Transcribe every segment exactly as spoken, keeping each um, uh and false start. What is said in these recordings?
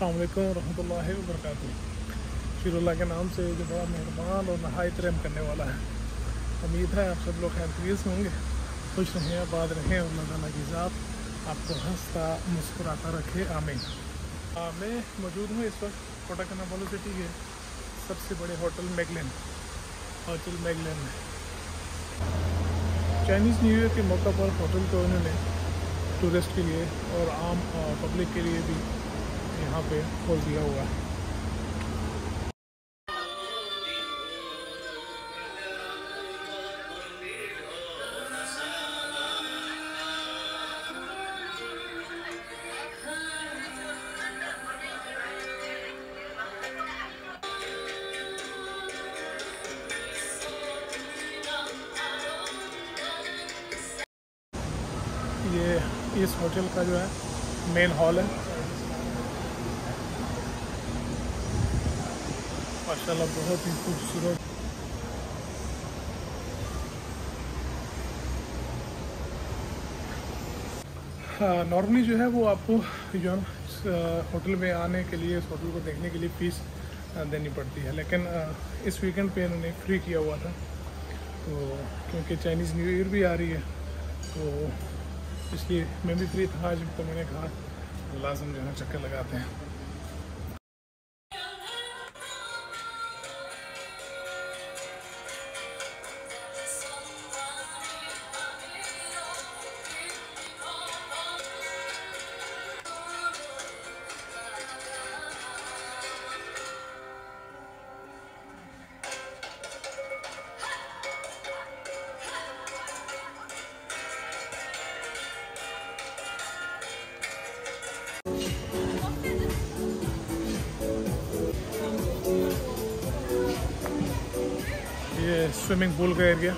अस्सलाम वालेकुम रहमतुल्लाहि व बरकातुहू। शुरुल्लाह के नाम से जो बड़ा मेहरबान और नहायत रहम करने वाला है। उम्मीद है आप सब लोग खैरियत से होंगे, खुश रहें, आबाद रहें और अल्लाह ताला की ज़ात आपको हंसता मुस्कुराता रखे, आमीन। आ, मैं मौजूद हूँ इस वक्त कोटा कनाबालू सिटी के सबसे बड़े होटल मैगलन होटल मैगलन में। चाइनीज़ न्यू ईयर के मौका पर होटल को उन्होंने टूरिस्ट के लिए और आम पब्लिक के लिए भी यहाँ पे खोल दिया हुआ है। ये इस होटल का जो है मेन हॉल है। माशाल्लाह बहुत ही खूबसूरत। हाँ, नॉर्मली जो है वो आपको जो है इस होटल में आने के लिए, इस होटल को देखने के लिए फ़ीस देनी पड़ती है, लेकिन इस वीकेंड पे इन्होंने फ्री किया हुआ था। तो क्योंकि चाइनीज़ न्यू ईयर भी आ रही है तो इसलिए मैं भी फ्री था आज, तो मैंने कहा लाजम जो है चक्कर लगाते हैं। ये स्विमिंग पूल का एरिया।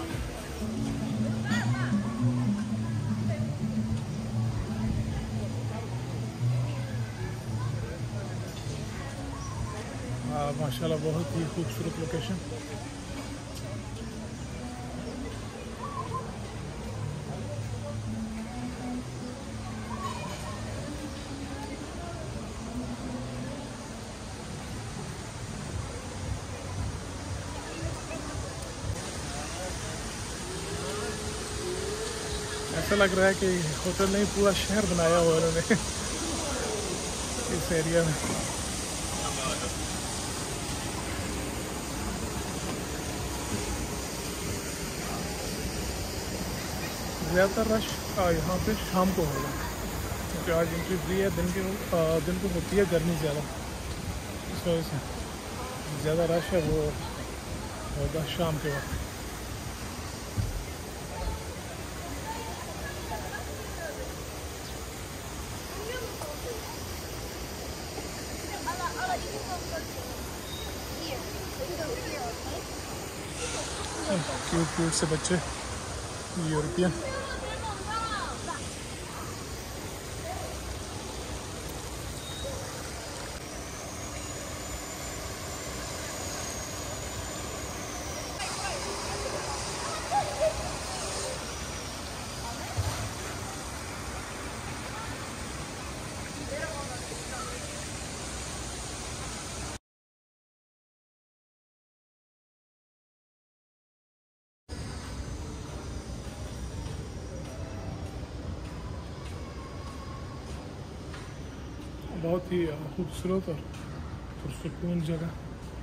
माशाल्लाह बहुत ही खूबसूरत लोकेशन। ऐसा लग रहा है कि होटल ने पूरा शहर बनाया हुआ है उन्होंने इस एरिया में। ज़्यादातर रश यहाँ पे शाम को होगा, क्योंकि आज एंट्री फ्री है। दिन के दिन को होती है गर्मी ज़्यादा, इस वजह से ज़्यादा रश है वो होगा शाम के वक्त। क्यूट क्यूट से बच्चे यूरोपियन। बहुत ही खूबसूरत और पुरसुकून जगह।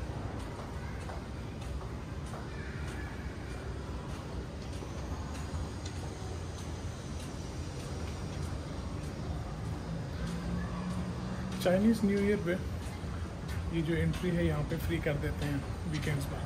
चाइनीज़ न्यू ईयर पे ये जो एंट्री है यहाँ पे फ्री कर देते हैं वीकेंड्स पर।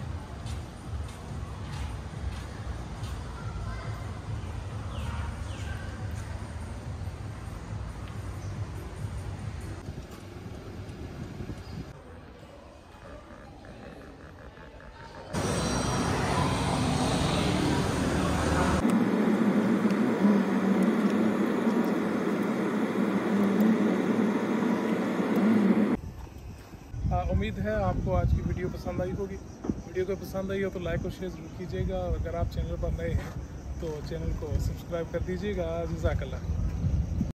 उम्मीद है आपको आज की वीडियो पसंद आई होगी। वीडियो को पसंद आई हो तो लाइक और शेयर ज़रूर कीजिएगा, और अगर आप चैनल पर नए हैं तो चैनल को सब्सक्राइब कर दीजिएगा। जज़ाकल्लाह।